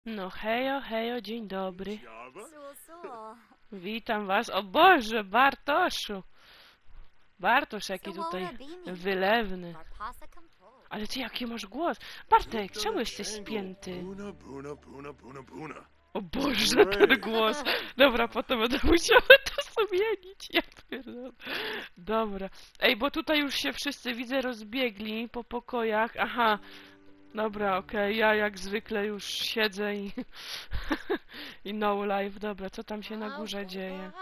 No hejo, hejo, dzień dobry. Sul. Witam was. O Boże, Bartoszu. Bartosz, jaki tutaj Sawona bimi. wylewny. Varpasa kampol. Ale ty jaki masz głos? Bartek, czemu jesteś spięty? Buna, buna, buna, buna, buna. O Boże, ten głos. Dobra, potem będę musiała to zmienić. Ja pierdolę. Dobra. Ej, bo tutaj już się wszyscy, widzę, rozbiegli po pokojach. Aha. Dobra, okej, ja jak zwykle już siedzę i... i no live. Dobra, co tam się na górze dzieje?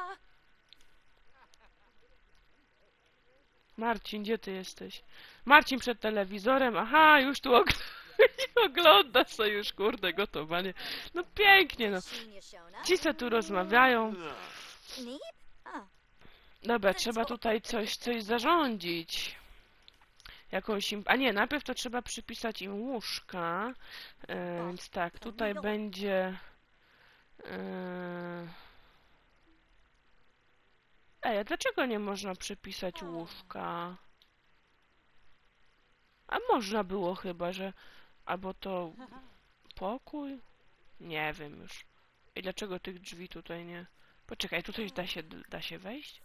Marcin, gdzie ty jesteś? Marcin przed telewizorem. Aha, już tu ogląda sobie już, kurde, gotowanie. No pięknie, no. Ci co tu rozmawiają. Neep? Dobra, trzeba tutaj coś zarządzić. Jakąś im... A nie, najpierw to trzeba przypisać im łóżka. Więc tak, tutaj będzie... Ej, a dlaczego nie można przypisać łóżka? A można było chyba, że... Albo to... Pokój? Nie wiem już. I dlaczego tych drzwi tutaj nie... Poczekaj, tutaj da się wejść?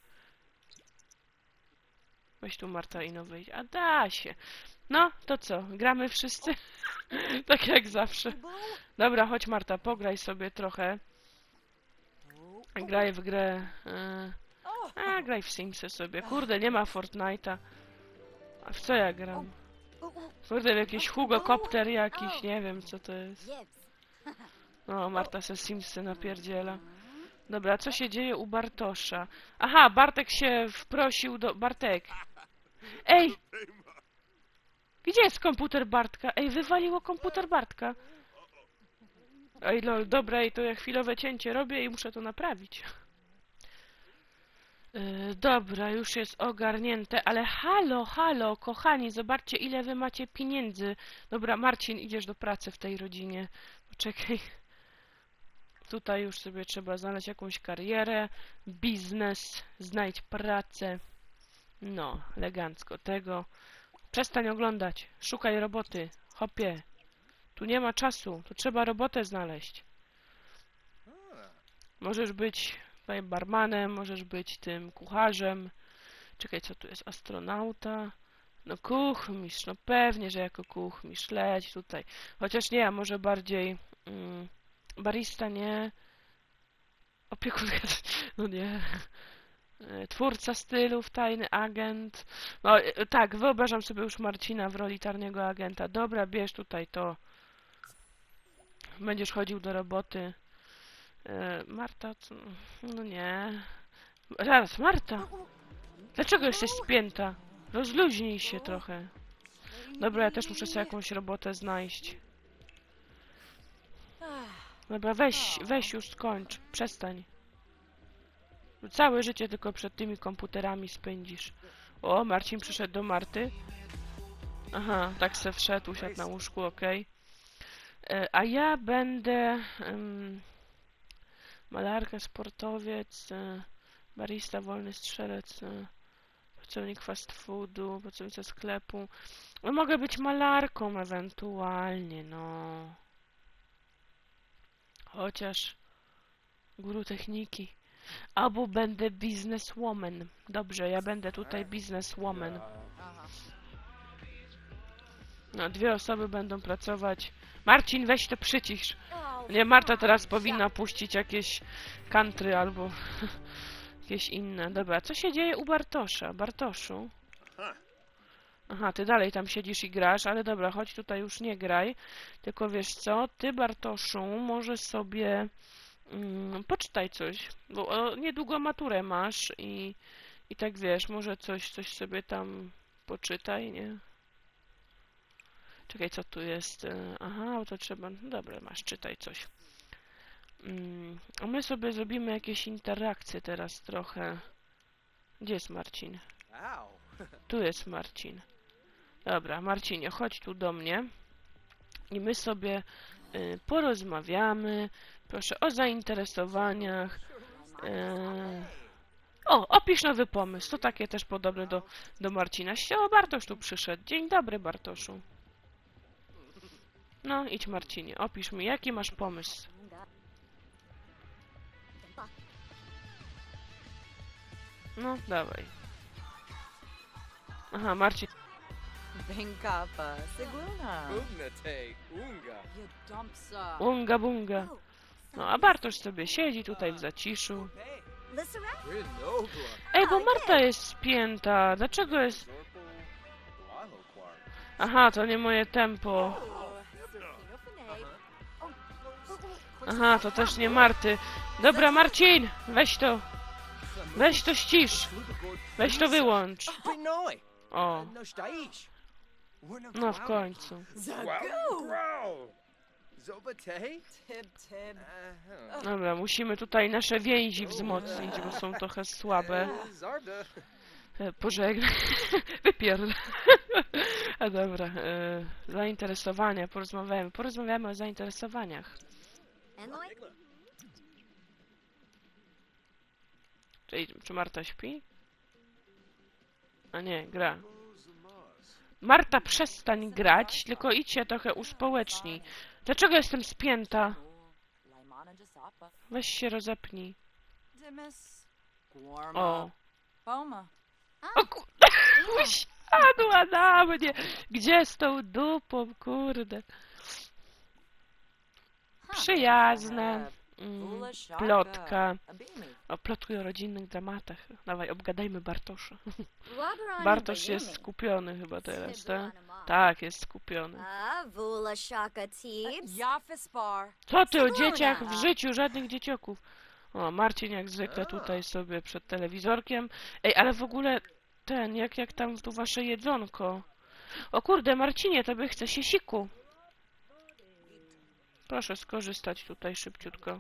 Weź tu Marta ino wyjść. A da się. No, to co? Gramy wszyscy? Tak jak zawsze. Dobra, chodź Marta, pograj sobie trochę. Graj w grę... graj w Simsy sobie. Kurde, nie ma Fortnite'a. A w co ja gram? Kurde, w jakiś Hugo Copter jakiś, nie wiem co to jest. Yibs. No, Marta se Simsy napierdziela. Dobra, co się dzieje u Bartosza? Aha, Bartek się wprosił do... Bartek! Ej! Gdzie jest komputer Bartka? Ej, wywaliło komputer Bartka. Ej, lol, dobra, to ja chwilowe cięcie robię i muszę to naprawić. Dobra, już jest ogarnięte, ale halo, halo, kochani, zobaczcie ile wy macie pieniędzy. Dobra, Marcin, idziesz do pracy w tej rodzinie. Poczekaj. Tutaj już sobie trzeba znaleźć jakąś karierę, biznes, znajdź pracę. No, elegancko tego. Przestań oglądać, szukaj roboty, hopie. Tu nie ma czasu, tu trzeba robotę znaleźć. Możesz być tutaj barmanem, możesz być tym kucharzem. Czekaj, co tu jest? Astronauta. No kuchmistrz, no pewnie, że jako kuchmistrz. Leć tutaj. Chociaż nie, a może bardziej barista, nie. Opiekunka, no nie. Twórca stylów, tajny agent. No tak, wyobrażam sobie już Marcina w roli tarnego agenta. Dobra, bierz tutaj to. Będziesz chodził do roboty. Marta, no nie. Zaraz, Marta! Dlaczego jesteś spięta? Rozluźnij się trochę. Dobra, ja też muszę sobie jakąś robotę znaleźć. Dobra, weź już skończ. Przestań. Całe życie tylko przed tymi komputerami spędzisz. O, Marcin przyszedł do Marty. Aha, tak se wszedł, usiadł na łóżku, okej. A ja będę... malarka, sportowiec, barista, wolny strzelec, pracownik fast foodu, pracownica sklepu. No, mogę być malarką ewentualnie, no. Chociaż guru techniki. Albo będę bizneswoman. Dobrze, ja będę tutaj bizneswoman. No, dwie osoby będą pracować. Marcin, weź to przycisz. Nie, Marta teraz powinna puścić jakieś country albo jakieś inne. Dobra, co się dzieje u Bartosza? Bartoszu? Aha, ty dalej tam siedzisz i grasz, ale dobra, chodź tutaj już nie graj. Tylko wiesz co, ty Bartoszu, może sobie poczytaj coś, bo niedługo maturę masz i tak wiesz, może coś sobie tam poczytaj, nie? Czekaj, co tu jest? Aha, to trzeba... No dobra, masz, czytaj coś. A my sobie zrobimy jakieś interakcje teraz trochę. Gdzie jest Marcin? Tu jest Marcin. Dobra, Marcinie, chodź tu do mnie. I my sobie porozmawiamy. Proszę o zainteresowaniach. O, opisz nowy pomysł. To takie też podobne do Marcina. O, Bartosz tu przyszedł. Dzień dobry, Bartoszu. No, idź Marcinie, opisz mi, jaki masz pomysł. No, dawaj. Aha, Marcin. Benkapa, Seguna. Ugnate, unga. You dumpsa. Unga bunga. No, a Bartosz sobie siedzi tutaj w zaciszu. Listen around. We're nobla. Ej, bo Marta jest spięta. Dlaczego jest... Snorkel, Wahoo Quark. Aha, to nie moje tempo. Aha, to też nie Marty. Dobra, Marcin, weź to. Weź to ścisz. Weź to wyłącz. Pinoi. O, No staisz. no w końcu. Growl, growl. Zobate? Tib, tib. Dobra, musimy tutaj nasze więzi wzmocnić, bo są trochę słabe. Zarda. Pożegnaj. Wypierdol. A dobra, zainteresowania, porozmawiamy o zainteresowaniach. Emily? Czy Marta śpi? A nie, gra. Marta, przestań grać, tylko idź się trochę uspołecznij. Dlaczego jestem spięta? Laimana Jasapa. Weź się rozepnij. Dimis. Guarma. O. Poma. O usiadła na mnie! Gdzie z tą dupą, kurde? Przyjazne. Plotka. O, plotkuj o rodzinnych dramatach. Dawaj, obgadajmy Bartosza. Bartosz jest skupiony chyba teraz, tak? Tak, jest skupiony. Vula Shaka Teebs. Jafispar. Co ty o dzieciach w życiu? Żadnych dziecioków. O, Marcin jak zwykle tutaj sobie przed telewizorkiem. Ej, ale w ogóle ten, jak tam tu wasze jedzonko? O kurde, Marcinie, tobie chce się siku. Proszę skorzystać tutaj szybciutko.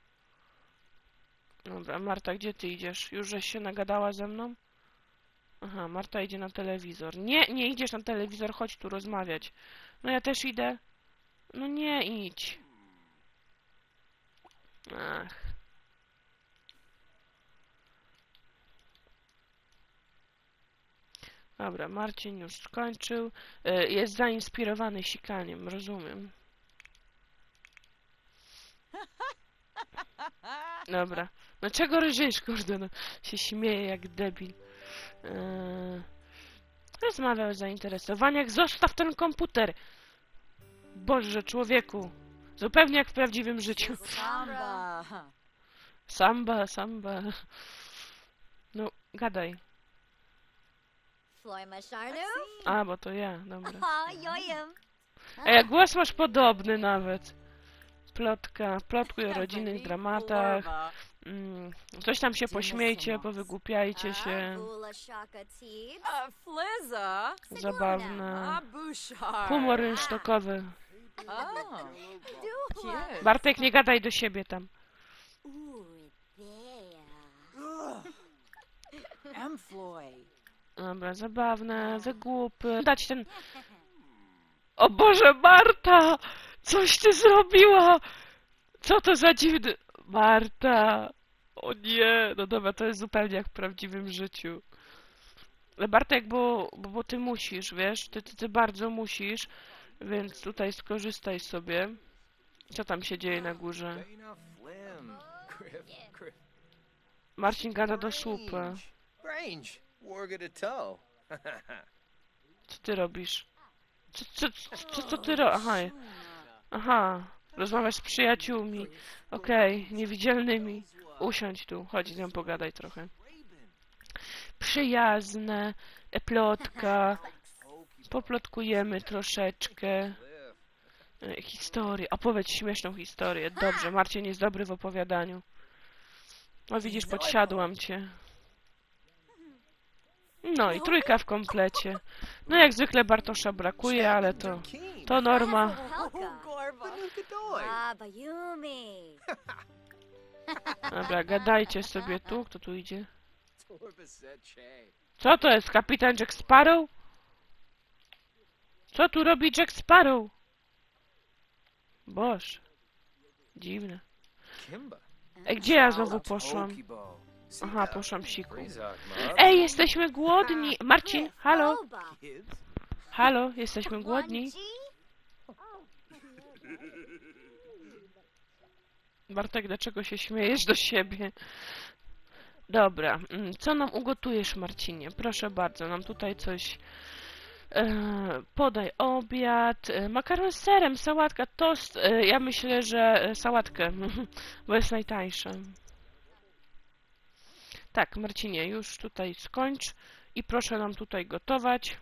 Dobra, Marta, gdzie ty idziesz? Już żeś się nagadała ze mną? Aha, Marta idzie na telewizor. Nie, nie idziesz na telewizor, chodź tu rozmawiać. No ja też idę. No nie idź. Ach. Dobra, Marcin już skończył. Jest zainspirowany sikaniem, rozumiem. Dobra. No czego rżysz, kurde, no. Się śmieje jak debil. Rozmawia o zainteresowaniach. Zostaw ten komputer! Boże, człowieku. Zupełnie jak w prawdziwym życiu. Samba. Samba, samba. No, gadaj. Floima Sharnu. A, bo to ja, dobra. Ha, yoyam. Ej, głos masz podobny nawet. Plotka, plotkuj o rodzinnych dramatach. Coś tam się pośmiejcie, powygłupiajcie się. Vula Shaka Teebs. Flizza. Zabawne. Bushar. Humor rynsztokowy. Oh. Dua. Cute. Bartek, nie gadaj do siebie tam. There. Employ. Dobra, zabawne, wygłupy. Dać ten... O Boże, Marta! Coś ty zrobiła! Co to za dziwny... Marta! O nie! No dobra, to jest zupełnie jak w prawdziwym życiu. Ale Bartek, bo ty musisz, wiesz? Ty bardzo musisz, więc tutaj skorzystaj sobie. Co tam się dzieje na górze? Dana Flim. Griff. Marcin gada do słupa. Range. Warga to toe. Co ty robisz? Co ty robisz? Aha. Aha. Rozmawiasz z przyjaciółmi. Okej, niewidzialnymi. Usiądź tu, chodź z nią pogadaj trochę. Przyjazne, plotka. Poplotkujemy troszeczkę. Historię. Opowiedz śmieszną historię. Dobrze, Marcin jest dobry w opowiadaniu. O widzisz, podsiadłam cię. No i trójka w komplecie. No jak zwykle Bartosza brakuje, ale to norma. Helka. Banuka doi. Baba Yumi. Dobra, gadajcie sobie tu. Kto tu idzie? Torbaseche. Co to jest? Kapitan Jack Sparrow? Co tu robi Jack Sparrow? Boże. Dziwne. Kimba. Ej, gdzie ja znowu poszłam? Okibo. Aha, poszłam siku. Rizak, ma. Ej, jesteśmy głodni! Marcin, halo? Boba. Kids. Halo, jesteśmy głodni? Wanji? Bartek, dlaczego się śmiejesz do siebie? Dobra, co nam ugotujesz, Marcinie? Proszę bardzo, nam tutaj coś... podaj obiad, makaron z serem, sałatka, tost. Ja myślę, że sałatkę, bo jest najtańsza. Tak, Marcinie, już tutaj skończ i proszę nam tutaj gotować.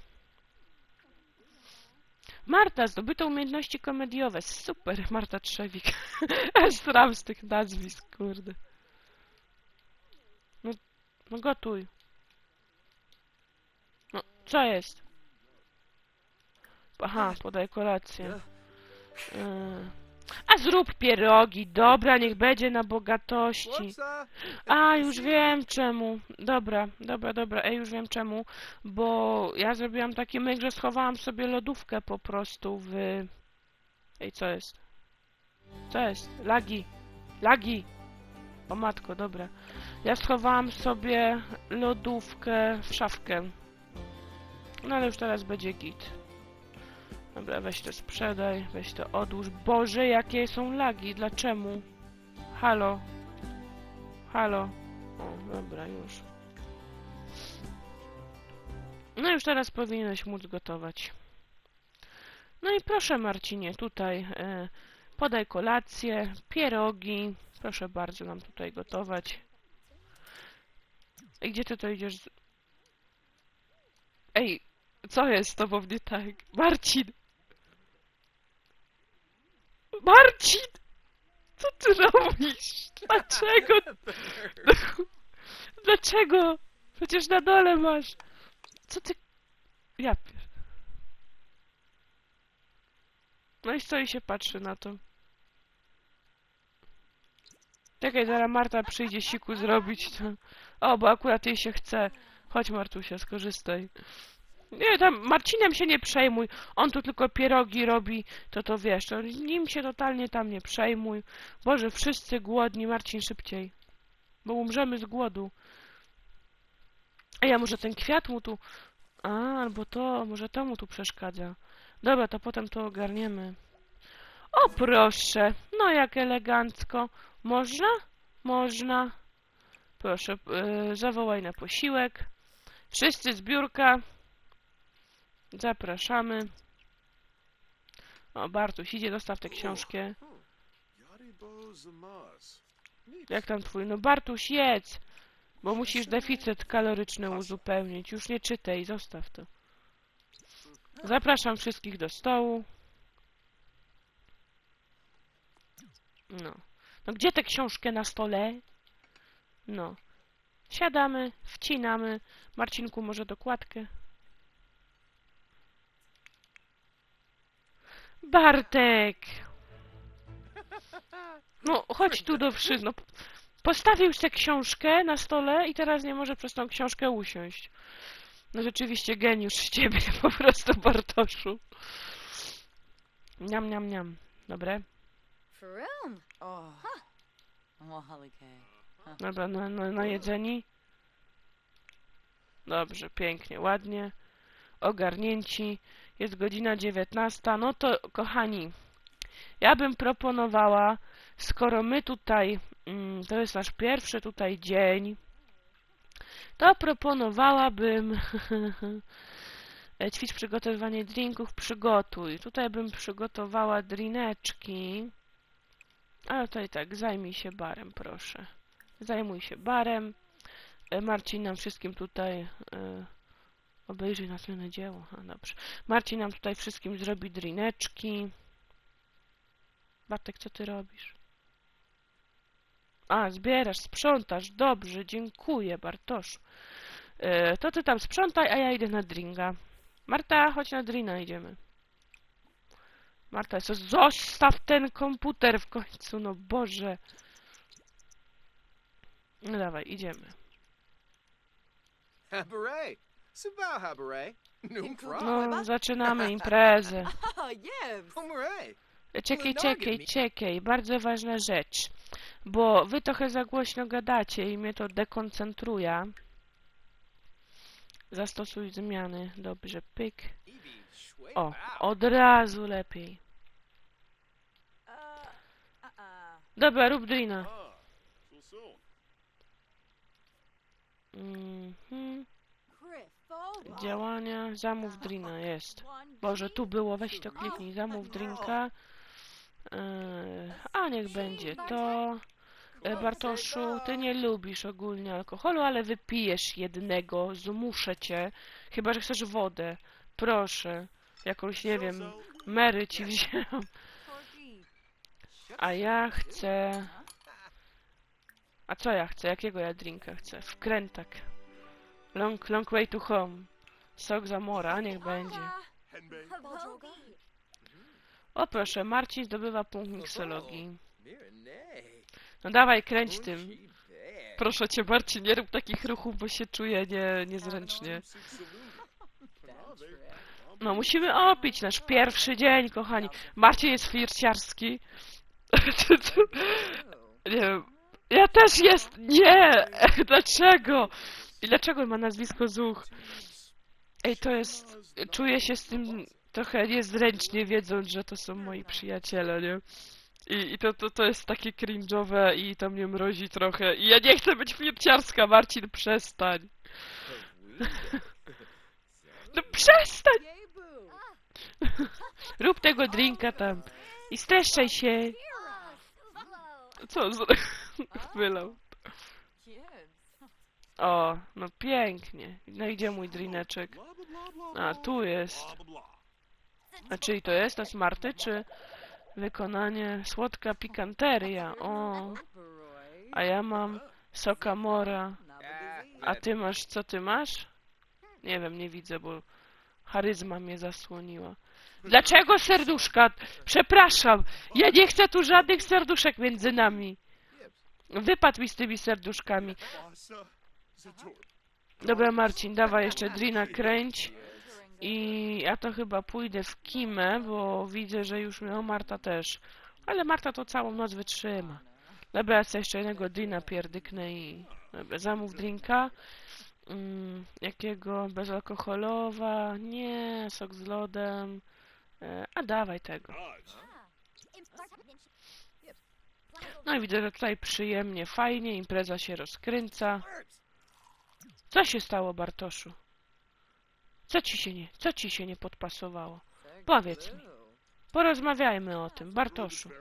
Marta, zdobyte umiejętności komediowe. Super, Marta Trzewik. Aż sram z tych nazwisk, kurde. No gotuj. No, co jest? Aha, podaj kolację. A zrób pierogi, dobra, niech będzie na bogatości. Whoops, A, już wiem czemu. Dobra, już wiem czemu. Bo ja zrobiłam taki myk, że schowałam sobie lodówkę po prostu w... Ej, co jest? Co jest? Lagi. Lagi. O matko, dobra. Ja schowałam sobie lodówkę w szafkę. No ale już teraz będzie git. Dobra, weź to sprzedaj, weź to odłóż. Boże, jakie są lagi, dlaczego? Halo? Halo? O, dobra, już. No już teraz powinieneś móc gotować. No i proszę, Marcinie, tutaj podaj kolację, pierogi. Proszę bardzo nam tutaj gotować. I gdzie ty to idziesz? Ej, co jest z tobą nie tak? Marcin! Marcin! Co ty robisz? Dlaczego? Dlaczego? Przecież na dole masz. Co ty... Ja pier... No i stoi się patrzy na to. Czekaj, zaraz Marta przyjdzie siku zrobić to. O, bo akurat jej się chce. Chodź, Martusia, skorzystaj. Nie, tam Marcinem się nie przejmuj. On tu tylko pierogi robi, to wiesz. To nim się totalnie tam nie przejmuj. Boże, wszyscy głodni. Marcin, szybciej. Bo umrzemy z głodu. Ej, a może ten kwiat mu tu... A, albo to, może to mu tu przeszkadza. Dobra, to potem to ogarniemy. O, proszę. No, jak elegancko. Można? Można. Proszę, zawołaj na posiłek. Wszyscy z biurka. Zapraszamy. O, Bartuś, idzie, dostaw tę książkę. Yaribo Zamaz. Jak tam twój? No, Bartuś, jedz! Bo musisz deficyt kaloryczny uzupełnić. Już nie czytaj, zostaw to. Zapraszam wszystkich do stołu. No. No, gdzie tę książkę na stole? No. Siadamy, wcinamy. Marcinku, może dokładkę? Bartek! No, chodź tu do wszy... No, postawił już tę książkę na stole i teraz nie może przez tą książkę usiąść. No rzeczywiście geniusz z ciebie, po prostu, Bartoszu. Niam, niam, niam. Dobre? Vroom. Oh. Mohalikay. Dobra, na jedzeni. Dobrze, pięknie, ładnie. Ogarnięci. Jest godzina 19. No to, kochani, ja bym proponowała, skoro my tutaj, to jest nasz pierwszy tutaj dzień, to proponowałabym ćwicz przygotowywanie drinków, przygotuj. Tutaj bym przygotowała drineczki. Ale tutaj tak, zajmij się barem, proszę. Zajmuj się barem. Marcin nam wszystkim tutaj obejrzyj następne dzieło. A, dobrze. Marcin nam tutaj wszystkim zrobi drineczki. Bartek, co ty robisz? A, zbierasz, sprzątasz. Dobrze, dziękuję, Bartoszu. To ty tam sprzątaj, a ja idę na dringa. Marta, chodź na drina, idziemy. Marta, co? Zostaw ten komputer w końcu, no Boże. No dawaj, idziemy. Habaret. Subao habaret. Noom fra. No, zaczynamy imprezę. Oh, yes. Homeray. Czekaj, bardzo ważna rzecz. Bo wy trochę za głośno gadacie i mnie to dekoncentruje. Zastosuj zmiany. Dobrze, pyk. O, od razu lepiej. Dobra, rób drina. Ah, so soon. Mhm. Griffo. Działania, zamów drina, jest. Boże, tu było, weź to kliknij, zamów drinka. A niech będzie to. Bartoszu, ty nie lubisz ogólnie alkoholu, ale wypijesz jednego, zmuszę cię. Chyba, że chcesz wodę. Proszę. Jakąś, nie wiem, Mary ci wzięłam. A ja chcę... A co ja chcę? Jakiego ja drinka chcę? Wkrętak. Long way to home. Sok Zamora, niech będzie. Henbei. Bogi. O proszę, Marcin zdobywa punkt miksologii. Mirenay. No dawaj, kręć tym. She bad. Proszę cię, Marcin, nie rób takich ruchów, bo się czuję niezręcznie. No, musimy opić nasz pierwszy dzień, kochani. Marcin jest flirciarski. Nie wiem. Ja też jest! Nie! Dlaczego? I dlaczego ma nazwisko Zuch? Ej, to jest... Czuję się z tym trochę niezręcznie, wiedząc, że to są moi przyjaciele, nie? I to jest takie cringe'owe i to mnie mrozi trochę. I ja nie chcę być flirciarska, Marcin, przestań. No przestań! Rób tego drinka tam. I streszczaj się. Co? Wylał. O, no pięknie. No i gdzie mój drineczek? A, tu jest. A czyli to jest? To jest Marty, czy wykonanie słodka pikanteria? O, a ja mam soka mora. A ty masz, co ty masz? Nie wiem, nie widzę, bo charyzma mnie zasłoniła. Dlaczego serduszka? Przepraszam, ja nie chcę tu żadnych serduszek między nami. Wypadł mi z tymi serduszkami. Dobra, Marcin, dawaj jeszcze drina kręć. I ja to chyba pójdę w kimę, bo widzę, że już miał Marta też. Ale Marta to całą noc wytrzyma. Dobra, ja sobie jeszcze jednego drina pierdyknę i... Dobra, zamów drinka. Jakiego? Bezalkoholowa? Nie, sok z lodem. A dawaj tego. No i widzę, że tutaj przyjemnie, fajnie, impreza się rozkręca. Co się stało, Bartoszu? Co ci się nie podpasowało? Powiedz mi. Porozmawiajmy o tym, Bartoszu.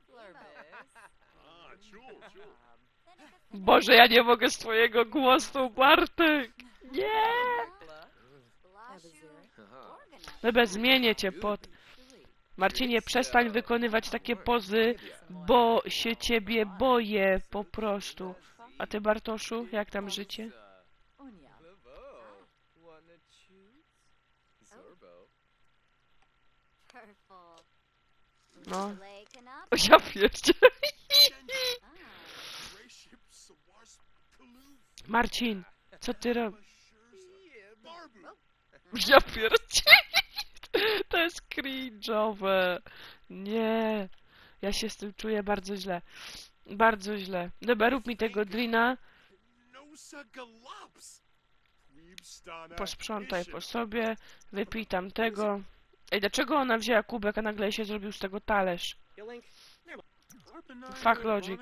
Boże, ja nie mogę z twojego głosu, Bartek! Nie! Dobra, zmienię cię pod... Marcinie, przestań wykonywać takie pozy, bo się ciebie boję po prostu. A ty, Bartoszu, jak tam życie? No. O, ja pierdzielę. Marcin, co ty robisz? Ja pierdzielę. To jest cringe'owe. Nie. Ja się z tym czuję bardzo źle. Bardzo źle. Dobra, rób mi tego drina. Posprzątaj po sobie. Wypij tamtego. Ej, dlaczego ona wzięła kubek, a nagle się zrobił z tego talerz? Fuck logic.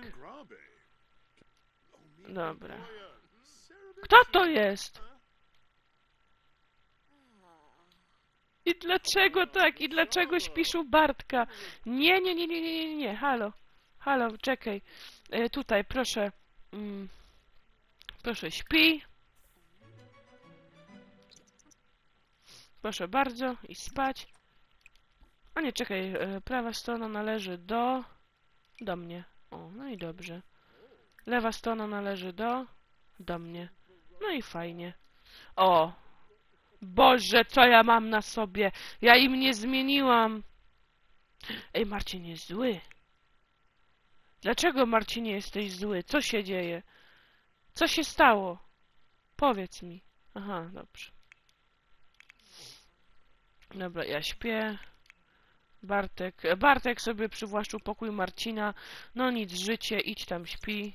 Dobra. Kto to jest? I dlaczego tak? I dlaczego śpisz u Bartka? Nie. Halo. Halo, czekaj. Tutaj, proszę. Proszę, śpi. Proszę bardzo. I spać. A nie, czekaj. Prawa strona należy do mnie. O, no i dobrze. Lewa strona należy do mnie. No i fajnie. O! Boże, co ja mam na sobie? Ja im nie zmieniłam. Ej, Marcin jest zły. Dlaczego, Marcinie, jesteś zły? Co się dzieje? Co się stało? Powiedz mi. Aha, dobrze. Dobra, ja śpię. Bartek sobie przywłaszczył pokój Marcina. No nic, życie, idź tam, śpi.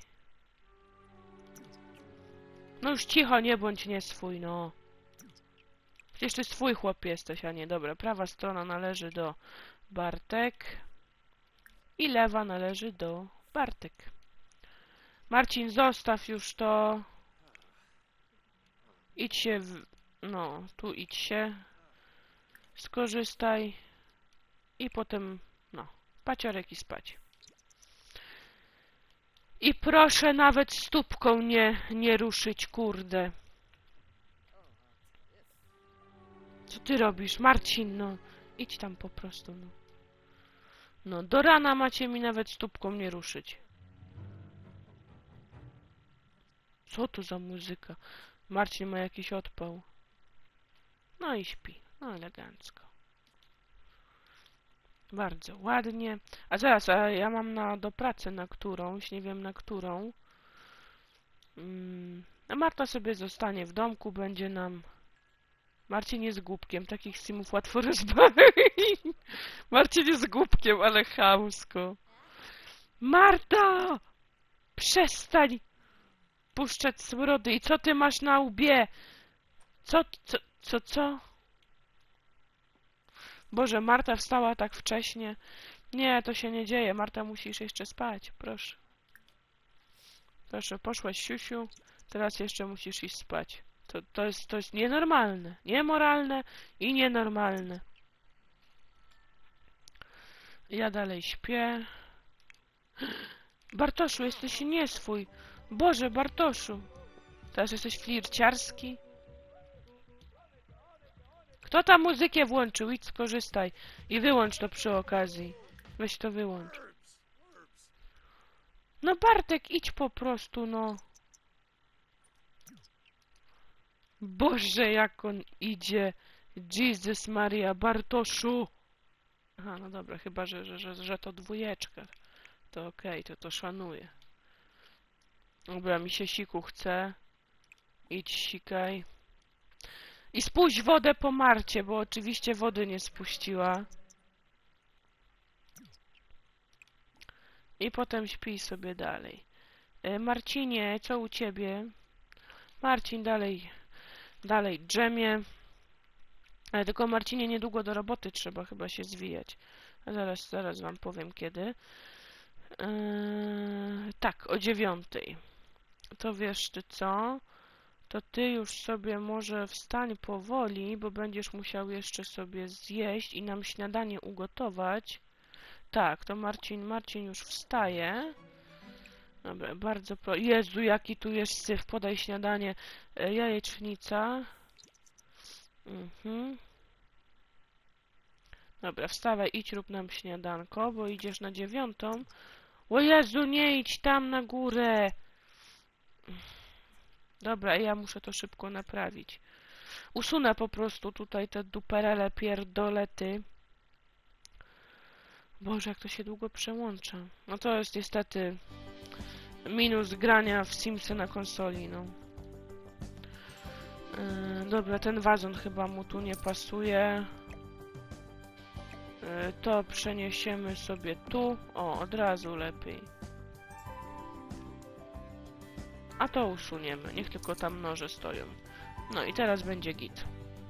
No już cicho, nie bądź nie swój, no. Przecież ty swój chłop jesteś, a nie. Dobra, prawa strona należy do Bartek. I lewa należy do Bartek. Marcin, zostaw już to. Idź się no, tu idź się. Skorzystaj. I potem, no, paciorek i spać. I proszę nawet stópką nie ruszyć, kurde. Co ty robisz, Marcin, no. Idź tam po prostu, no. No, do rana macie mi nawet stópką nie ruszyć. Co to za muzyka? Marcin ma jakiś odpał. No i śpi. No, elegancko. Bardzo ładnie. A zaraz, a ja mam do pracy na którąś, nie wiem na którą. A Marta sobie zostanie w domku, będzie nam... Marcin jest głupkiem, takich simów łatwo rozbawić. Marcin jest głupkiem, ale chamsko. Marta! Przestań puszczać smrody. I co ty masz na łbie? Co? Boże, Marta wstała tak wcześnie. Nie, to się nie dzieje. Marta, musisz jeszcze spać. Proszę. Proszę, poszłaś siusiu. Teraz jeszcze musisz iść spać. To jest nienormalne. Niemoralne i nienormalne. Ja dalej śpię. Bartoszu, jesteś nie swój. Boże, Bartoszu. Teraz jesteś flirciarski. Kto tam muzykę włączył? Idź skorzystaj. I wyłącz to przy okazji. Weź to wyłącz. No Bartek, idź po prostu, no. Boże, jak on idzie. Jezus Maria, Bartoszu. Aha, no dobra, chyba, że to dwójeczka. To okej, to szanuję. Dobra, mi się siku chce. Idź sikaj. I spuść wodę po Marcie, bo oczywiście wody nie spuściła. I potem śpij sobie dalej. Marcinie, co u ciebie? Marcin dalej drzemie. Ale tylko Marcinie niedługo do roboty trzeba chyba się zwijać. A zaraz wam powiem kiedy. Tak, o 9:00. To wiesz ty co? To ty już sobie może wstań powoli, bo będziesz musiał jeszcze sobie zjeść i nam śniadanie ugotować. Tak, to Marcin już wstaje. Dobra, bardzo Jezu, jaki tu jest syf. Podaj śniadanie. Jajecznica. Dobra, wstawaj, idź rób nam śniadanko, bo idziesz na 9:00. O Jezu, nie idź tam na górę. Dobra, ja muszę to szybko naprawić. Usunę po prostu tutaj te duperele pierdolety. Boże, jak to się długo przełącza. No to jest niestety minus grania w Simsy na konsoli, no. Dobra, ten wazon chyba mu tu nie pasuje. To przeniesiemy sobie tu. O, od razu lepiej. A to usuniemy. Niech tylko tam noże stoją. No i teraz będzie git.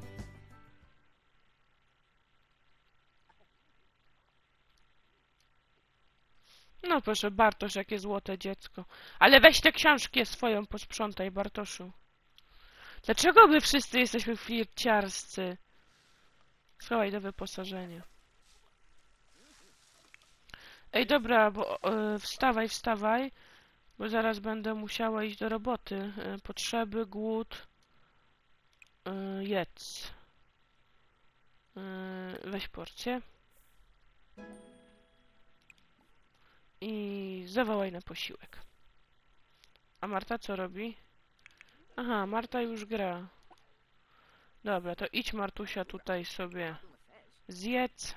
No proszę, Bartosz, jakie złote dziecko. Ale weź tę książkę swoją, posprzątaj, Bartoszu. Dlaczego my wszyscy jesteśmy flirciarscy? Schowaj do wyposażenia. Ej, dobra, bo wstawaj, bo zaraz będę musiała iść do roboty. Potrzeby, głód, jedz. Weź porcję. I zawołaj na posiłek. A Marta co robi? Aha, Marta już gra. Dobra, to idź Martusia tutaj sobie zjedz.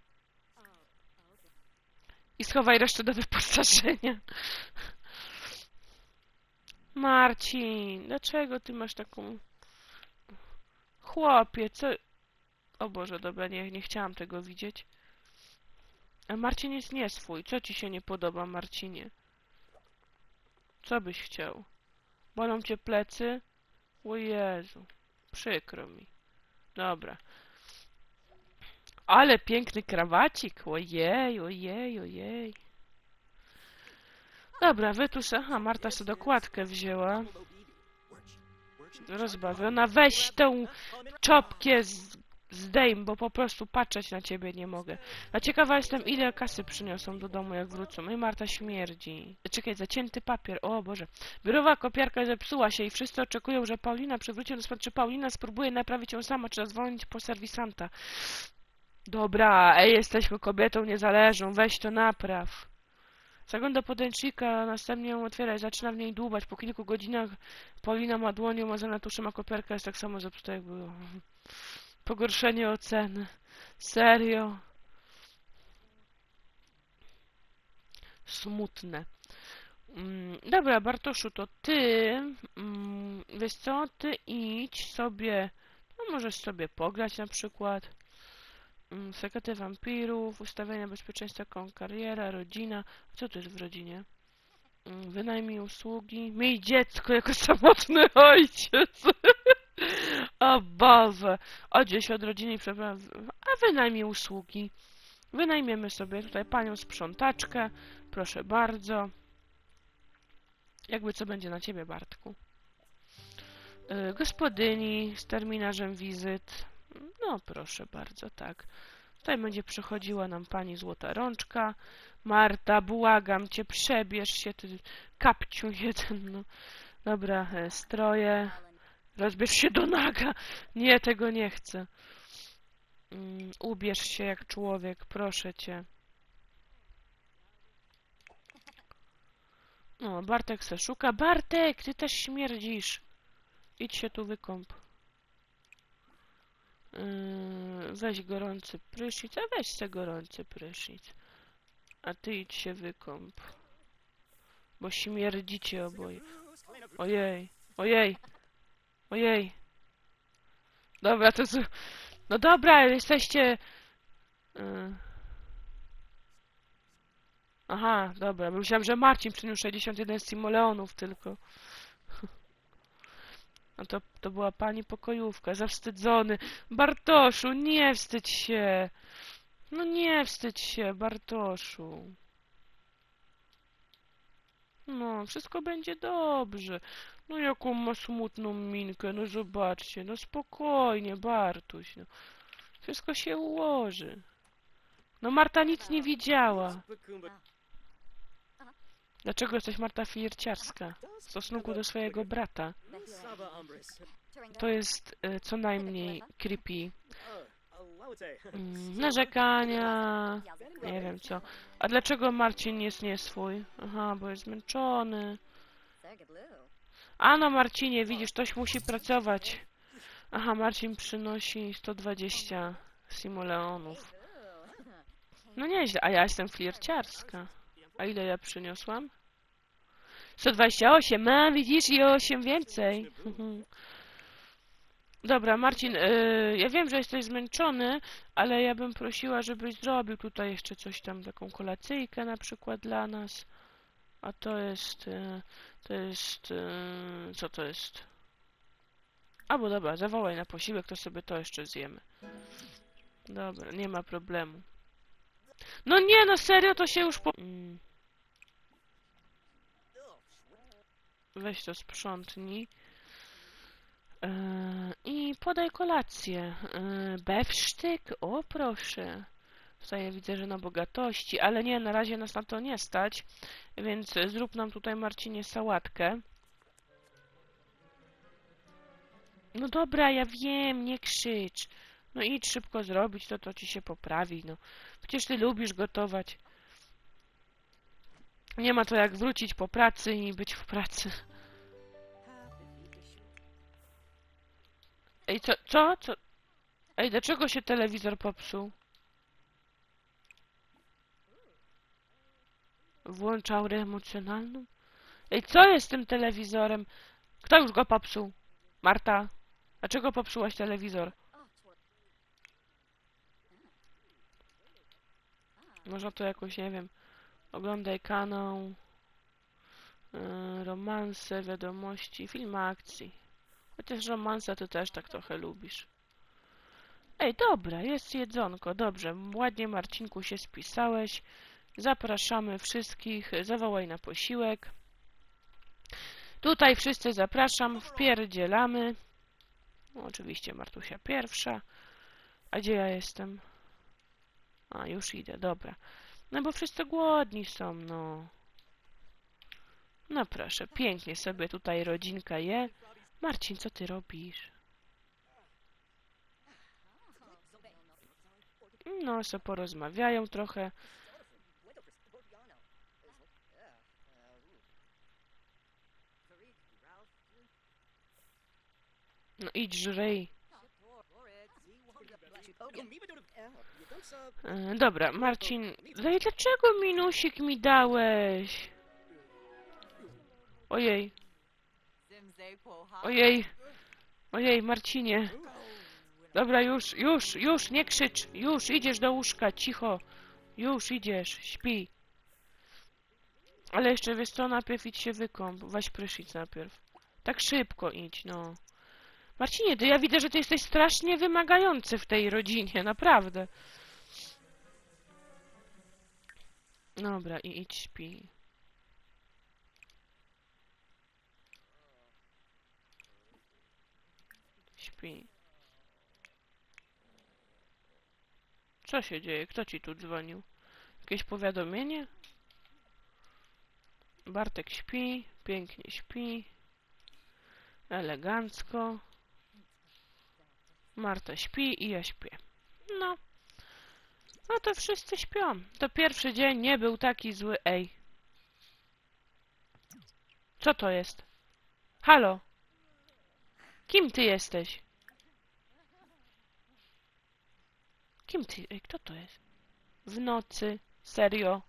I schowaj resztę do wyposażenia. Marcin, dlaczego ty masz taką... Chłopie, co... O Boże, dobra, nie chciałam tego widzieć. A Marcin jest nie swój. Co ci się nie podoba, Marcinie? Co byś chciał? Bolą cię plecy? O Jezu, przykro mi. Dobra. Ale piękny krawacik. Ojej. Dobra, wy tu se... Aha, Marta sobie dokładkę wzięła. Rozbawiona. Weź tą czopkę zdejm, bo po prostu patrzeć na ciebie nie mogę. A ciekawa jestem, ile kasy przyniosą do domu, jak wrócą. I Marta śmierdzi. Czekaj, zacięty papier. O Boże. Biurowa kopiarka zepsuła się i wszyscy oczekują, że Paulina przywróci do sprawy. Czy Paulina spróbuje naprawić ją sama, czy zadzwonić po serwisanta. Dobra, jesteśmy kobietą niezależną. Weź to napraw. Zagląda podręcznika, następnie ją otwiera i zaczyna w niej dłubać. Po kilku godzinach Paulina ma dłonie umazane tuszem, a kopiarka jest tak samo zepsuta, jak było. Pogorszenie oceny. Serio? Smutne. Dobra, Bartoszu, to ty... wiesz co? Ty idź sobie... No możesz sobie pograć na przykład. Sekrety wampirów, ustawienia bezpieczeństwa, kariera, rodzina. Co to jest w rodzinie? Wynajmij usługi. Miej dziecko jako samotny ojciec. O Boże. Oddziel się od rodziny i przepraszam. A wynajmij usługi. Wynajmiemy sobie tutaj panią sprzątaczkę. Proszę bardzo. Jakby co będzie na ciebie, Bartku. Gospodyni z terminarzem wizyt. No proszę bardzo, tak. Tutaj będzie przychodziła nam pani Złota Rączka. Marta, błagam cię, przebierz się, ty kapciu jeden, no. Dobra, stroje. Rozbierz się do naga. Nie, tego nie chcę. Ubierz się jak człowiek, proszę cię. No, Bartek se szuka. Bartek, ty też śmierdzisz. Idź się tu wykąp. Weź gorący prysznic, a weź se gorący prysznic. A ty idź się wykąp. Bo śmierdzicie oboje. Ojej, ojej, ojej. Dobra, to... No dobra, jesteście... Aha, dobra, bo myślałem, że Marcin przyniósł 61 simoleonów tylko. A to była pani pokojówka, zawstydzony. Bartoszu, nie wstydź się. No nie wstydź się, Bartoszu. No, wszystko będzie dobrze. No jaką ma smutną minkę, no zobaczcie. No spokojnie, Bartuś. No. Wszystko się ułoży. No Marta nic nie widziała. Dlaczego jesteś Marta flirciarska? W stosunku do swojego brata. To jest co najmniej creepy. Narzekania. Nie wiem co. A dlaczego Marcin jest nie swój? Aha, bo jest zmęczony. A no Marcinie, widzisz, ktoś musi pracować. Aha, Marcin przynosi 120 simoleonów. No nieźle, a ja jestem flirciarska. A ile ja przyniosłam? 128, a widzisz, i 8 więcej. Dobra, Marcin, ja wiem, że jesteś zmęczony, ale ja bym prosiła, żebyś zrobił tutaj jeszcze coś tam, taką kolacyjkę na przykład dla nas. A to jest, co to jest? Albo dobra, zawołaj na posiłek, to sobie to jeszcze zjemy. Dobra, nie ma problemu. No nie, no serio, to się już po... Weź to sprzątnij. I podaj kolację. Bewsztyk? O, proszę. Tutaj ja widzę, że na bogatości, ale nie, na razie nas na to nie stać. Więc zrób nam tutaj, Marcinie, sałatkę. No dobra, ja wiem, nie krzycz. No idź szybko zrobić, to ci się poprawi, no. Przecież ty lubisz gotować. Nie ma to jak wrócić po pracy i być w pracy. Ej, co? Ej, dlaczego się telewizor popsuł? Włącz aurę emocjonalną? Ej, co jest z tym telewizorem? Kto już go popsuł? Marta, dlaczego popsułaś telewizor? Może to jakoś, nie wiem, oglądaj kanał, romanse, wiadomości, film akcji. Chociaż romansa to też tak trochę lubisz. Ej, dobra, jest jedzonko, dobrze, ładnie Marcinku się spisałeś. Zapraszamy wszystkich, zawołaj na posiłek. Tutaj wszyscy zapraszam, wpierdzielamy. No, oczywiście Martusia pierwsza. A gdzie ja jestem? A, już idę, dobra. No bo wszyscy głodni są, no. No proszę, pięknie sobie tutaj rodzinka je. Marcin, co ty robisz? No, sobie porozmawiają trochę. No idź, żryj. Dobra, Marcin. Dlaczego minusik mi dałeś? Ojej, ojej. Ojej, Marcinie. Dobra, już, nie krzycz. Już, idziesz do łóżka, cicho. Już idziesz, śpi. Ale jeszcze wiesz co, najpierw idź się wykąp. Weź prysznic najpierw. Tak szybko idź, no. Marcinie, to ja widzę, że ty jesteś strasznie wymagający w tej rodzinie, naprawdę. Dobra, i idź śpi. Śpi. Co się dzieje? Kto ci tu dzwonił? Jakieś powiadomienie? Bartek śpi, pięknie śpi. Elegancko. Marta śpi i ja śpię. No. No to wszyscy śpią. To pierwszy dzień nie był taki zły. Ej. Co to jest? Halo? Kim ty jesteś? Kim ty? Ej, kto to jest? W nocy. Serio?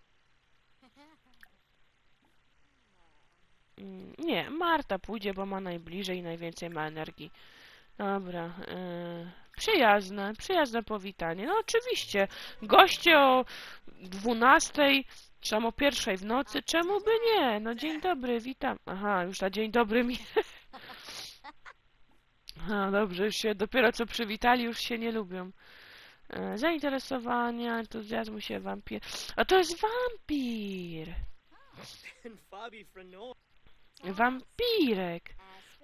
Nie, Marta pójdzie, bo ma najbliżej i najwięcej ma energii. Dobra. Przyjazne powitanie. No oczywiście. Goście o 12, czy tam o 1 w nocy. Czemu by nie? No dzień dobry, witam. Aha, już na dzień dobry mi... A, dobrze, już się dopiero co przywitali, już się nie lubią. Zainteresowania, entuzjazmu się wampir. A to jest wampir! Wampirek!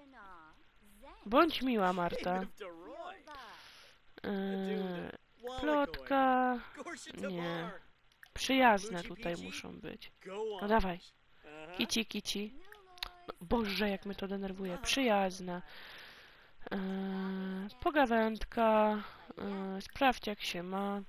Bądź miła, Marta. Plotka... Nie. Przyjazne tutaj muszą być. No dawaj. Kici, kici. No, Boże, jak mnie to denerwuje. Przyjazna. Pogawędka. Sprawdź, jak się ma.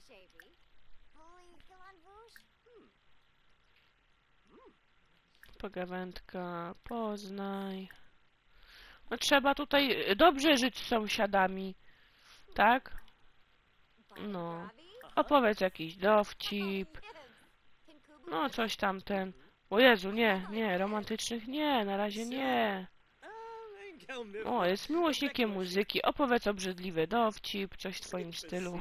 Pogawędka. Poznaj. No trzeba tutaj dobrze żyć z sąsiadami. Tak? No. Opowiedz jakiś dowcip. No, coś tam ten. O Jezu, nie, romantycznych nie, na razie nie. O, jest miłośnikiem muzyki. Opowiedz obrzydliwy dowcip, coś w twoim stylu.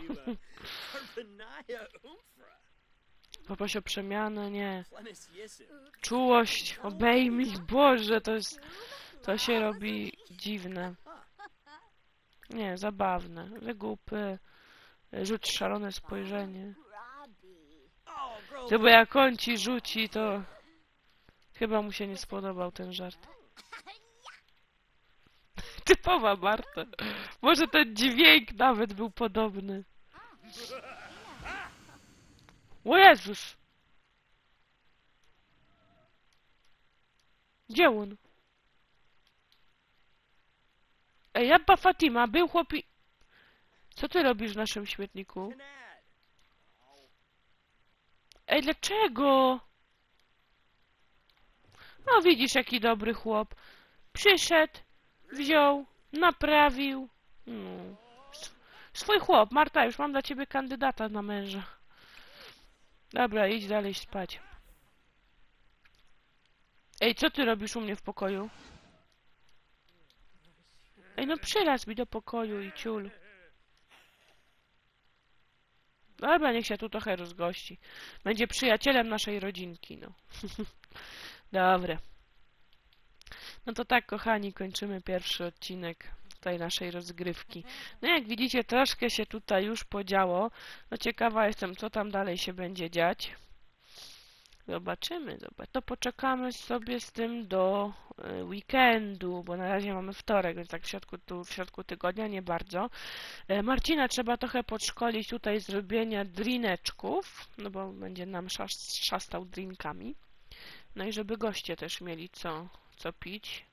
Poproś o przemianę, nie. Czułość, obejmij, Boże, to się robi dziwne. Nie, zabawne. Wygłupy, rzuć szalone spojrzenie. To bo jak on ci rzuci, to chyba mu się nie spodobał ten żart. Typowa Marta. Może ten dźwięk nawet był podobny. O Jezus! Gdzie on? Ej, Abba Fatima, był chłopi... Co ty robisz w naszym śmietniku? Ej, dlaczego? No widzisz, jaki dobry chłop. Przyszedł, wziął, naprawił. No. Swój chłop. Marta, już mam dla ciebie kandydata na męża. Dobra, idź dalej spać. Ej, co ty robisz u mnie w pokoju? Ej, no przyraz mi do pokoju i ciul. Dobra, niech się tu trochę rozgości. Będzie przyjacielem naszej rodzinki, no. Dobra. No to tak, kochani, kończymy pierwszy odcinek tej naszej rozgrywki. No jak widzicie, troszkę się tutaj już podziało. No ciekawa jestem, co tam dalej się będzie dziać. Zobaczymy. To poczekamy sobie z tym do weekendu, bo na razie mamy wtorek, więc tak w środku tygodnia nie bardzo. Marcina trzeba trochę podszkolić tutaj zrobienia drineczków, no bo będzie nam szastał drinkami. No i żeby goście też mieli co pić.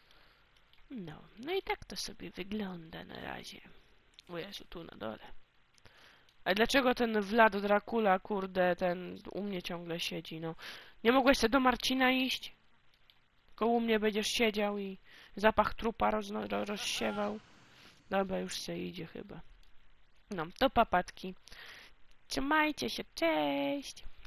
No i tak to sobie wygląda na razie. O Jezu, tu na dole. A dlaczego ten Vlad Dracula, kurde, ten u mnie ciągle siedzi, no. Nie mogłeś sobie do Marcina iść? Koło mnie będziesz siedział i zapach trupa rozsiewał. Dobra, już se idzie chyba. No, to papatki. Trzymajcie się, cześć!